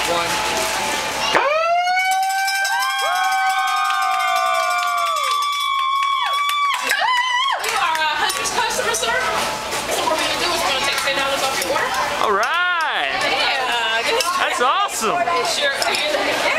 one. You are a Hunter's customer, sir. So what we're gonna do is we're gonna take $10 off your order. All right. Yeah. That's awesome. Sure.